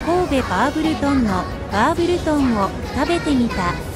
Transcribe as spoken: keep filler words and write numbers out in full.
神戸バーブルトンのバーブルトンを食べてみた。